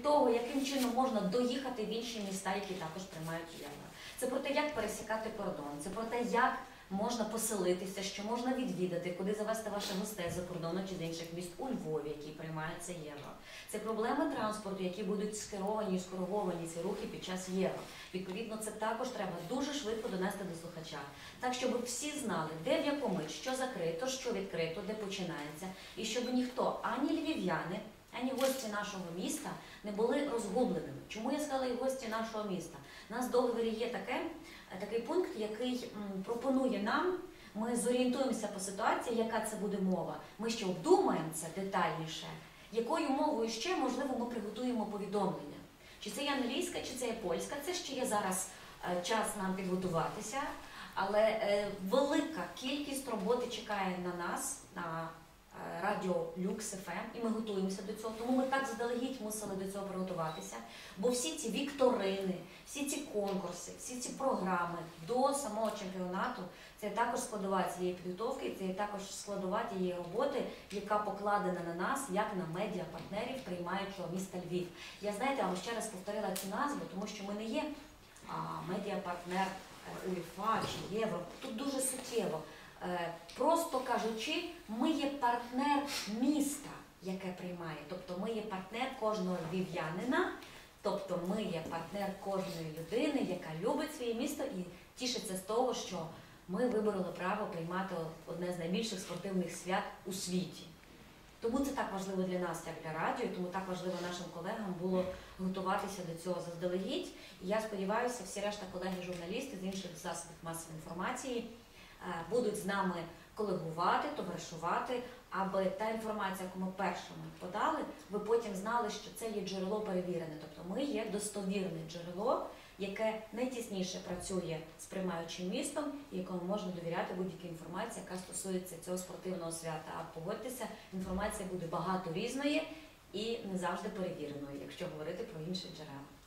від того, яким чином можна доїхати в інші міста, які також приймають євро. Це про те, як пересікати кордон, це про те, як можна поселитися, що можна відвідати, куди завести ваших гостей за кордону чи з інших міст у Львові, які приймаються євро. Це проблеми транспорту, які будуть скеровані і скориговані ці рухи під час євро. Відповідно, це також треба дуже швидко донести до слухача. Так, щоб всі знали, де в яку мить, що закрито, що відкрито, де починається. І щоб ніхто, ані львів'яни, ані гості нашого міста не були розгубленими. Чому я сказала і гості нашого міста? У нас в договорі є такий пункт, який пропонує нам, ми зорієнтуємося по ситуації, яка це буде мова. Ми ще обдумаємо це детальніше, якою мовою ще, можливо, ми приготуємо повідомлення. Чи це є англійська, чи це є польська, це ще є зараз час нам підготуватися, але велика кількість роботи чекає на нас, на радіо Люкс ФМ, і ми готуємося до цього, тому ми так заздалегідь мусили до цього приготуватися, бо всі ці вікторини, всі ці конкурси, всі ці програми до самого чемпіонату, це також складова цієї підготовки, це також складова тієї роботи, яка покладена на нас, як на медіапартнерів приймаючого міста Львів. Я, знаєте, вам ще раз повторила цю назву, тому що ми не є медіапартнер УЄФА чи Євро, тут дуже суттєво. Просто кажучи, ми є партнер міста, яке приймає. Тобто ми є партнер кожного львів'янина, тобто ми є партнер кожної людини, яка любить своє місто і тішиться з того, що ми вибороли право приймати одне з найбільших спортивних свят у світі. Тому це так важливо для нас, як для радіо, тому так важливо нашим колегам було готуватися до цього заздалегідь. І я сподіваюся, всі решта колеги-журналісти з інших засобів масової інформації будуть з нами колегувати, товаришувати, аби та інформація, яку ми першими подали, ви потім знали, що це є джерело перевірене. Тобто ми є достовірне джерело, яке найтісніше працює з приймаючим містом і якому можна довіряти будь-якій інформації, яка стосується цього спортивного свята. А погодьтеся, інформація буде багато різної і не завжди перевіреної, якщо говорити про інші джерела.